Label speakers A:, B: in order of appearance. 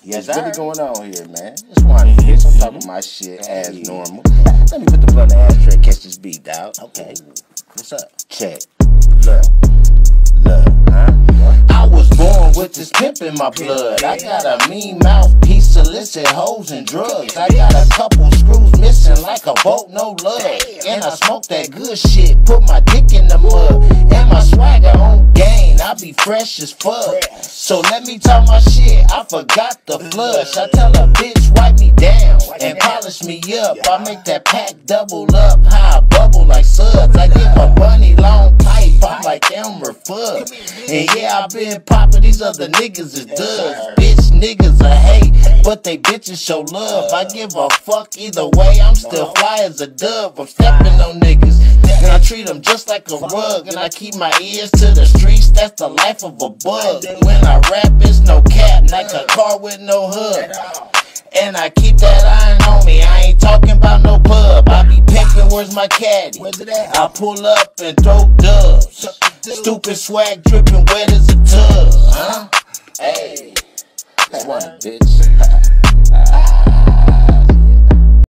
A: Yes, what's really going on here, man? Just one bitch. I'm talking my shit as normal. Let me put the blunt in the ashtray and catch this beat, dog.
B: Okay. What's up?
A: Check. Look, huh? I was born with this pimp in my blood. I got a mean mouthpiece, solicit hoes and drugs. I got a couple screws missing like a boat, no love. And I smoke that good shit, put my dick in the mud. And my swagger on game, I be fresh as fuck. So let me talk my shit, I forgot the flush. I tell a bitch, wipe me down and polish me up. I make that pack double up, high bubble like suds. I give a bunny long pipe, I'm like Elmer Fudd. And yeah, I been poppin', these other niggas is duds. Bitch niggas are hate, but they bitches show love. I give a fuck either way, I'm still fly as a dove. I'm steppin' on niggas, and I treat them just like a rug. And I keep my ears to the streets, that's the life of a bug. When I rap, it's no cap, like a car with no hood. And I keep that iron on me, I ain't talking about no club. I be picking, where's my caddy? I pull up and throw dubs. Stupid swag dripping wet as a tub, huh? Hey, that's one bitch.